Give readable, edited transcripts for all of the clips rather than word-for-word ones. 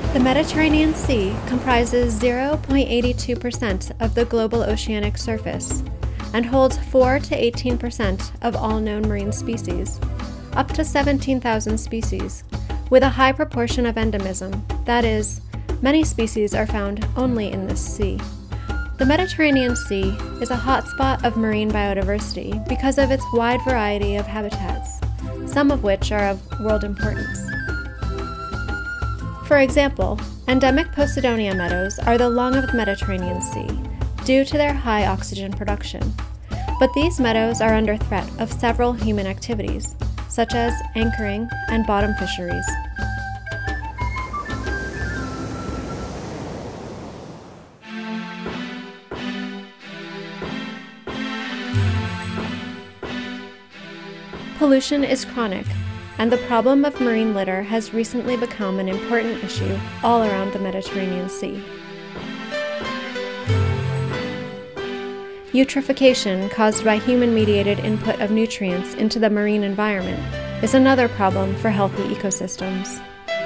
The Mediterranean Sea comprises 0.82% of the global oceanic surface and holds 4 to 18% of all known marine species, up to 17,000 species, with a high proportion of endemism, that is, many species are found only in this sea. The Mediterranean Sea is a hotspot of marine biodiversity because of its wide variety of habitats, some of which are of world importance. For example, endemic Posidonia meadows are the lung of the Mediterranean Sea due to their high oxygen production. But these meadows are under threat of several human activities, such as anchoring and bottom fisheries. Pollution is chronic, and the problem of marine litter has recently become an important issue all around the Mediterranean Sea. Eutrophication caused by human-mediated input of nutrients into the marine environment is another problem for healthy ecosystems.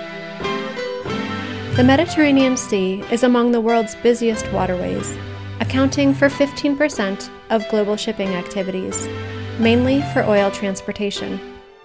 The Mediterranean Sea is among the world's busiest waterways, accounting for 15% of global shipping activities, mainly for oil transportation.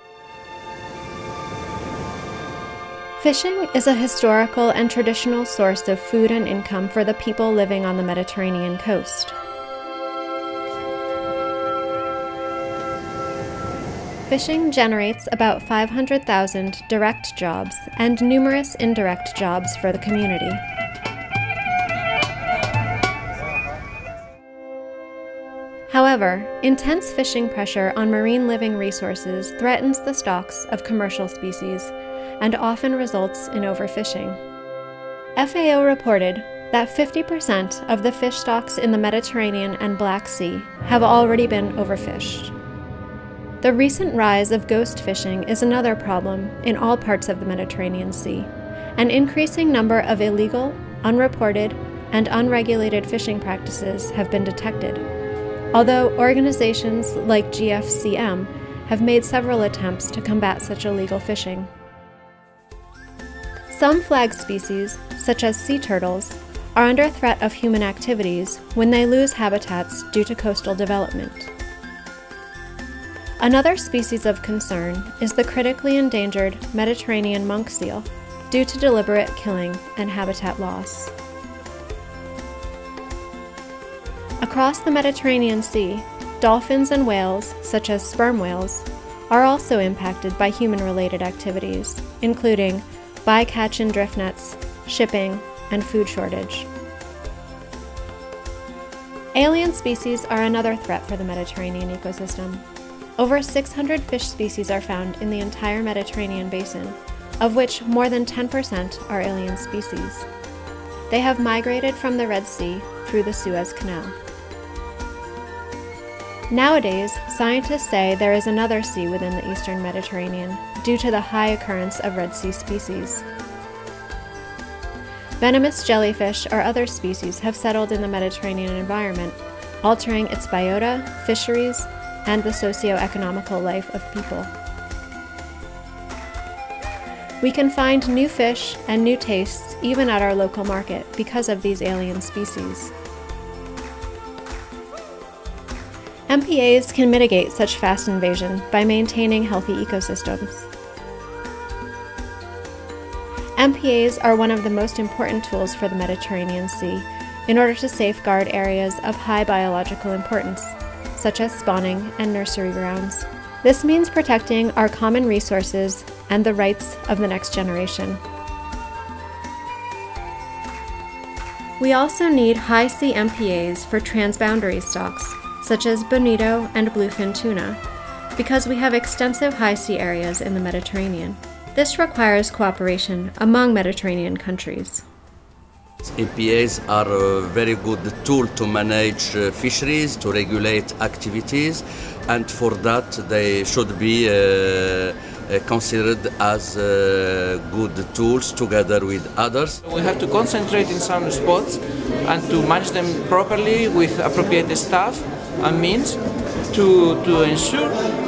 Fishing is a historical and traditional source of food and income for the people living on the Mediterranean coast. Fishing generates about 500,000 direct jobs and numerous indirect jobs for the community. However, intense fishing pressure on marine living resources threatens the stocks of commercial species and often results in overfishing. FAO reported that 50% of the fish stocks in the Mediterranean and Black Sea have already been overfished. The recent rise of ghost fishing is another problem in all parts of the Mediterranean Sea. An increasing number of illegal, unreported, and unregulated fishing practices have been detected, although organizations like GFCM have made several attempts to combat such illegal fishing. Some flag species, such as sea turtles, are under threat of human activities when they lose habitats due to coastal development. Another species of concern is the critically endangered Mediterranean monk seal due to deliberate killing and habitat loss. Across the Mediterranean Sea, dolphins and whales, such as sperm whales, are also impacted by human-related activities, including bycatch and drift nets, shipping, and food shortage. Alien species are another threat for the Mediterranean ecosystem. Over 600 fish species are found in the entire Mediterranean basin, of which more than 10% are alien species. They have migrated from the Red Sea through the Suez Canal. Nowadays, scientists say there is another sea within the eastern Mediterranean due to the high occurrence of Red Sea species. Venomous jellyfish or other species have settled in the Mediterranean environment, altering its biota, fisheries, and the socio-economical life of people. We can find new fish and new tastes even at our local market because of these alien species. MPAs can mitigate such fast invasion by maintaining healthy ecosystems. MPAs are one of the most important tools for the Mediterranean Sea in order to safeguard areas of high biological importance, such as spawning and nursery grounds. This means protecting our common resources and the rights of the next generation. We also need high sea MPAs for transboundary stocks, such as bonito and bluefin tuna, because we have extensive high sea areas in the Mediterranean. This requires cooperation among Mediterranean countries. MPAs are a very good tool to manage fisheries, to regulate activities, and for that they should be considered as good tools together with others. We have to concentrate in some spots and to manage them properly with appropriate staff and means to ensure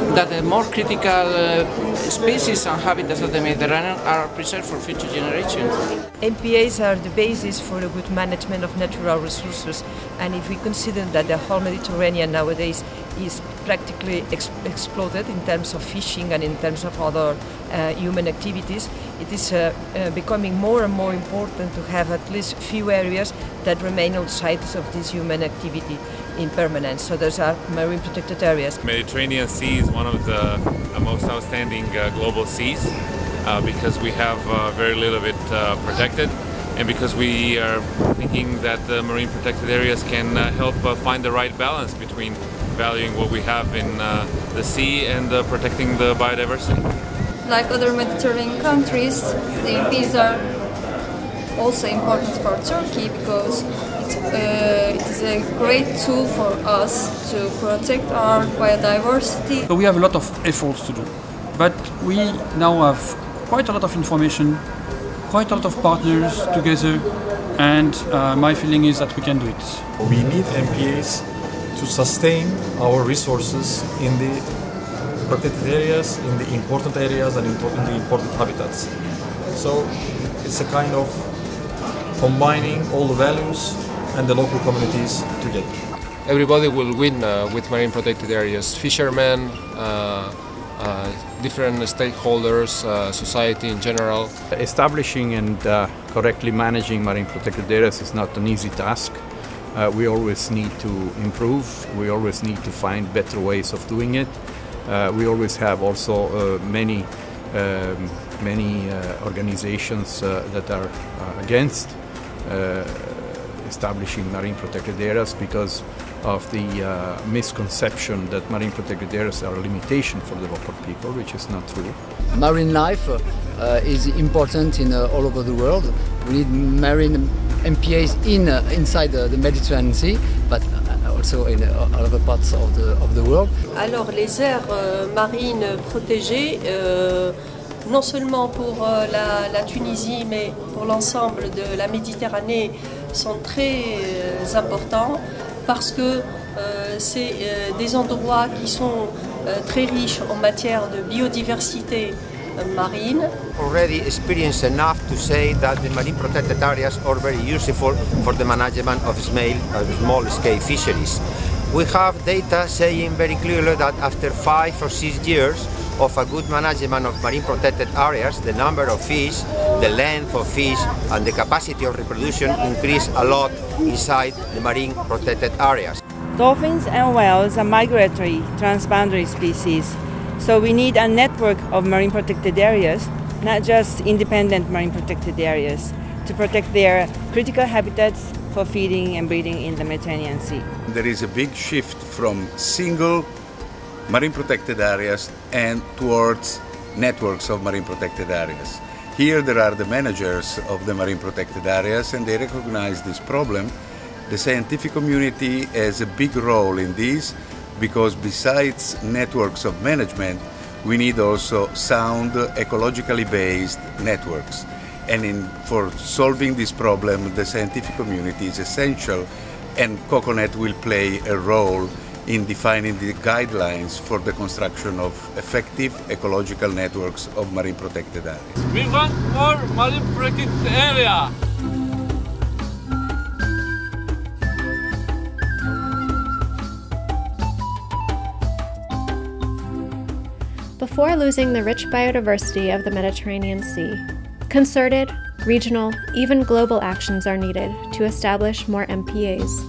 that the more critical species and habitats of the Mediterranean are preserved for future generations. MPAs are the basis for a good management of natural resources, and if we consider that the whole Mediterranean nowadays is practically exploded in terms of fishing and in terms of other human activities, it is becoming more and more important to have at least few areas that remain outside of this human activity in permanence. So those are marine protected areas. Mediterranean Sea is one of the most outstanding global seas because we have very little of it protected, and because we are thinking that the marine protected areas can help find the right balance between valuing what we have in the sea and protecting the biodiversity. Like other Mediterranean countries, the MPs are also important for Turkey because it is a great tool for us to protect our biodiversity. So we have a lot of efforts to do, but we now have quite a lot of information, quite a lot of partners together, and my feeling is that we can do it. We need MPAs to sustain our resources in the protected areas, in the important areas, and in the important habitats. So it's a kind of combining all the values and the local communities together. Everybody will win with marine protected areas. Fishermen, different stakeholders, society in general. Establishing and correctly managing marine protected areas is not an easy task. We always need to improve. We always need to find better ways of doing it. We always have also many organizations that are against establishing marine protected areas because of the misconception that marine protected areas are a limitation for the local people, which is not true. Marine life is important in all over the world. We need marine MPAs inside the Mediterranean Sea, but also in other parts of the world. Alors les aires marines protégées, non seulement pour la Tunisie, mais pour l'ensemble de la Méditerranée, sont très importants parce que c'est des endroits qui sont très riches en matière de biodiversité marine. Already experienced enough to say that the marine protected areas are very useful for the management of small-scale fisheries. We have data saying very clearly that after 5 or 6 years of a good management of marine protected areas, the number of fish, the length of fish, and the capacity of reproduction increase a lot inside the marine protected areas. Dolphins and whales are migratory transboundary species, so we need a network of marine protected areas, not just independent marine protected areas, to protect their critical habitats for feeding and breeding in the Mediterranean Sea. There is a big shift from single marine protected areas and towards networks of marine protected areas. Here there are the managers of the marine protected areas, and they recognize this problem. The scientific community has a big role in this, because besides networks of management, we need also sound, ecologically based networks. And for solving this problem, the scientific community is essential, and COCONET will play a role in defining the guidelines for the construction of effective ecological networks of marine protected areas. We want more marine protected area. Before losing the rich biodiversity of the Mediterranean Sea, concerted, regional, even global actions are needed to establish more MPAs.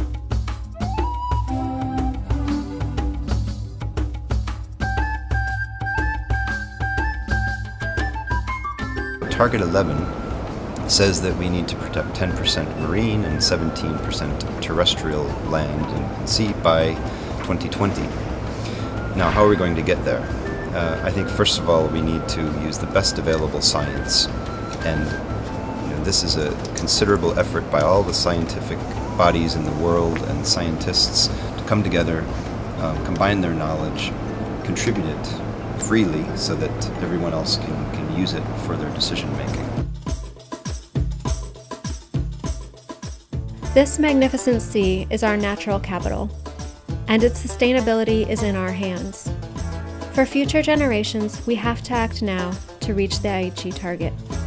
Target 11 says that we need to protect 10% marine and 17% terrestrial land and sea by 2020. Now, how are we going to get there? I think first of all we need to use the best available science, and this is a considerable effort by all the scientific bodies in the world and scientists to come together, combine their knowledge, contribute it freely so that everyone else can use it for their decision making. This magnificent sea is our natural capital, and its sustainability is in our hands. For future generations, we have to act now to reach the Aichi target.